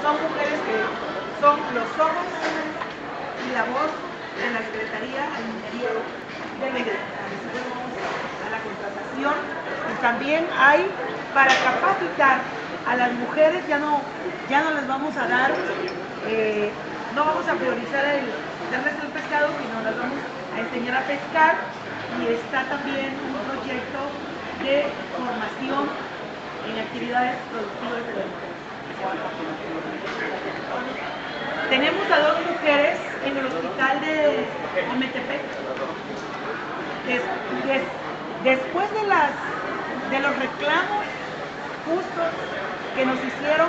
son mujeres que son los ojos y la voz de la Secretaría al Interior de México. A la contratación, y también hay para capacitar a las mujeres, ya no les vamos a dar, no vamos a priorizar el darles el pescado, sino las vamos a enseñar a pescar, y está también un proyecto de formación en actividades productivas de la mujer. Tenemos a 2 mujeres en el hospital de Ometepec. Después de los reclamos justos que nos hicieron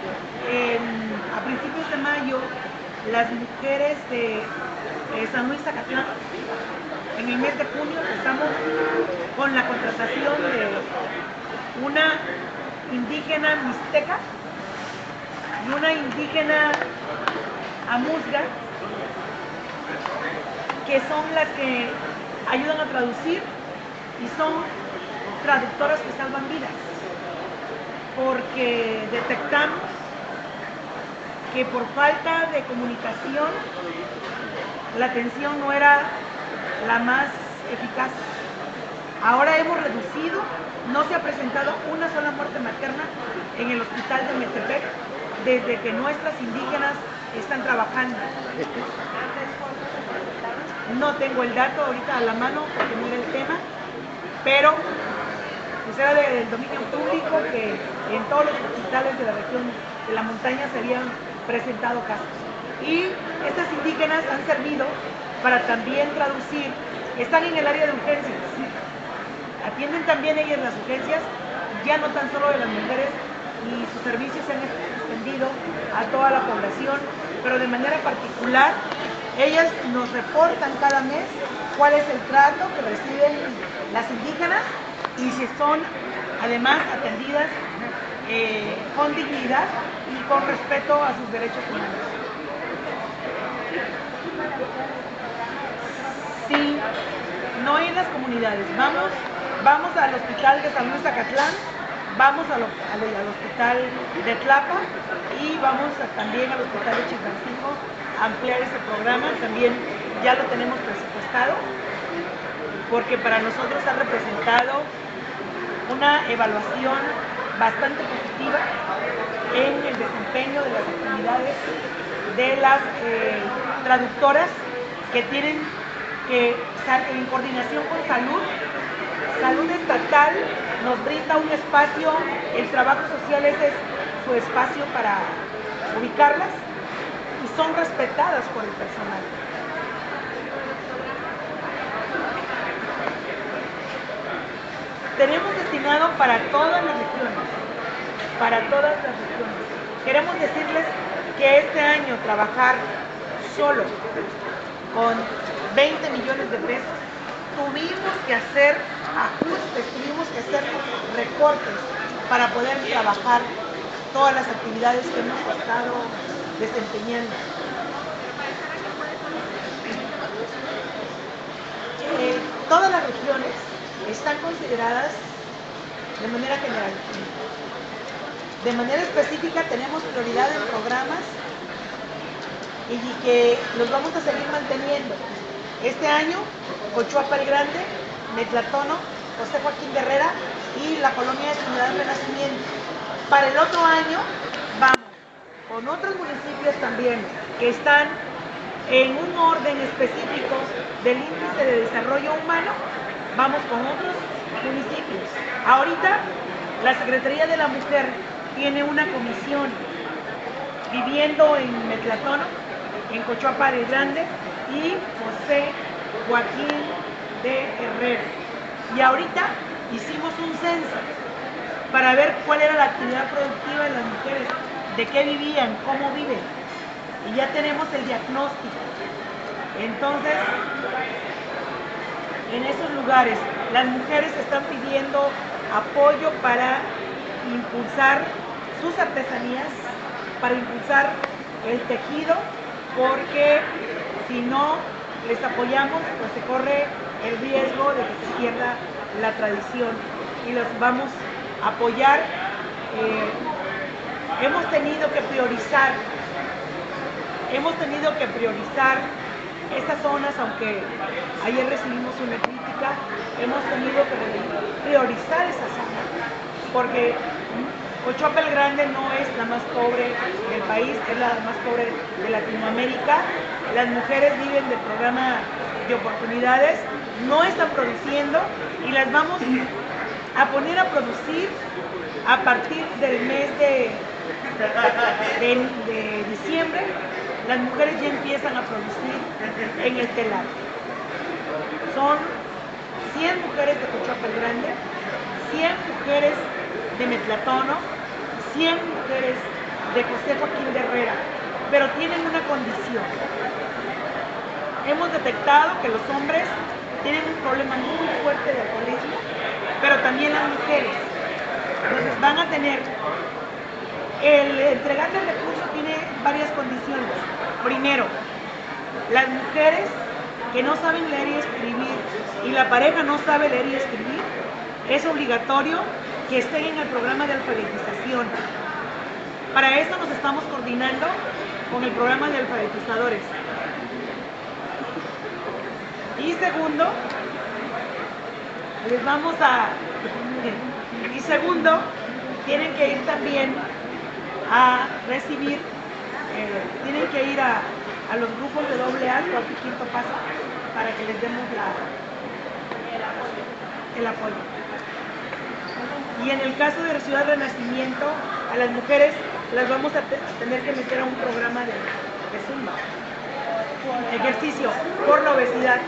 a principios de mayo las mujeres de San Luis Zacatlán, en el mes de junio estamos con la contratación de una indígena mixteca y una indígena amuzga, que son las que ayudan a traducir y son traductoras que salvan vidas, porque detectamos que por falta de comunicación la atención no era la más eficaz. Ahora hemos reducido, no se ha presentado una sola muerte materna en el hospital de Metepec desde que nuestras indígenas están trabajando. No tengo el dato ahorita a la mano porque no era el tema, pero pues era del dominio público que en todos los hospitales de la región de la montaña se habían presentado casos. Y estas indígenas han servido para también traducir, están en el área de urgencias, atienden también ellas las urgencias, ya no tan solo de las mujeres, y sus servicios se han extendido a toda la población, pero de manera particular ellas nos reportan cada mes cuál es el trato que reciben las indígenas y si son además atendidas con dignidad y con respeto a sus derechos humanos. Sí, no en las comunidades, vamos al hospital de San Luis Zacatlán, vamos al hospital de Tlapa y vamos también al hospital de Chilpancingo a ampliar ese programa. También ya lo tenemos presupuestado, porque para nosotros ha representado una evaluación bastante positiva en el desempeño de las actividades de las traductoras que tienen que estar en coordinación con Salud estatal nos brinda un espacio, el trabajo social ese es su espacio para ubicarlas y son respetadas por el personal. Tenemos destinado para todas las regiones, Queremos decirles que este año trabajar solo con 20 millones de pesos, tuvimos que hacer ajustes, tuvimos que hacer recortes para poder trabajar todas las actividades que hemos estado desempeñando. Todas las regiones están consideradas de manera general. De manera específica tenemos prioridad en programas y que los vamos a seguir manteniendo. Este año, Cochuapa el Grande, Metlatono, José Joaquín de Herrera y la colonia de Trinidad Renacimiento. Para el otro año vamos con otros municipios también que están en un orden específico del índice de desarrollo humano, vamos con otros municipios. Ahorita la Secretaría de la Mujer tiene una comisión viviendo en Metlatono, en Cochuapa del Grande y José Joaquín de Herrera. Y ahorita hicimos un censo para ver cuál era la actividad productiva de las mujeres, de qué vivían, cómo viven. Y ya tenemos el diagnóstico. Entonces, en esos lugares, las mujeres están pidiendo apoyo para impulsar sus artesanías, para impulsar el tejido, porque si no les apoyamos, pues se corre el riesgo de que se pierda la tradición, y los vamos a apoyar hemos tenido que priorizar estas zonas, aunque ayer recibimos una crítica, hemos tenido que priorizar esas zonas, porque Cochuapa el Grande no es la más pobre del país, es la más pobre de Latinoamérica. Las mujeres viven del programa de oportunidades, no están produciendo y las vamos a poner a producir a partir del mes de diciembre. Las mujeres ya empiezan a producir en el telar. Son 100 mujeres de Cochuapa el Grande, 100 mujeres de Metlatono, 100 mujeres de José Joaquín de Herrera, pero tienen una condición. Hemos detectado que los hombres tienen un problema muy fuerte de alcoholismo, pero también las mujeres. Entonces van a tener, el entregarle el recurso tiene varias condiciones. Primero, las mujeres que no saben leer y escribir y la pareja no sabe leer y escribir, es obligatorio que estén en el programa de alfabetización. Para eso nos estamos coordinando con el programa de alfabetizadores. Y segundo, tienen que ir también a recibir, tienen que ir a los grupos de AA, cuarto y quinto paso, para que les demos el apoyo. Y en el caso de Ciudad Renacimiento, a las mujeres las vamos a tener que meter a un programa de Zumba, ejercicio por la obesidad.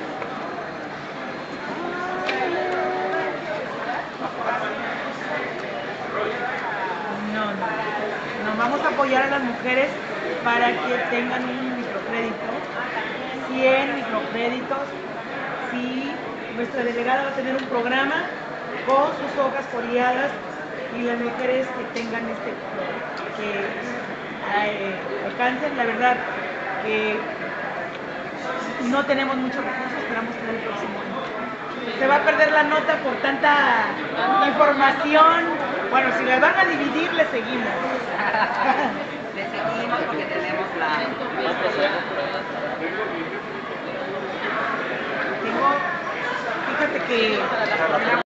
No, vamos a apoyar a las mujeres para que tengan un microcrédito, 100 microcréditos. Sí, nuestra delegada va a tener un programa con sus hojas foliadas y las mujeres que tengan que alcancen. La verdad que no tenemos muchos recursos, esperamos tener el próximo año. Se va a perder la nota por tanta información. Bueno, si la van a dividir, le seguimos. Le seguimos porque tenemos Fíjate que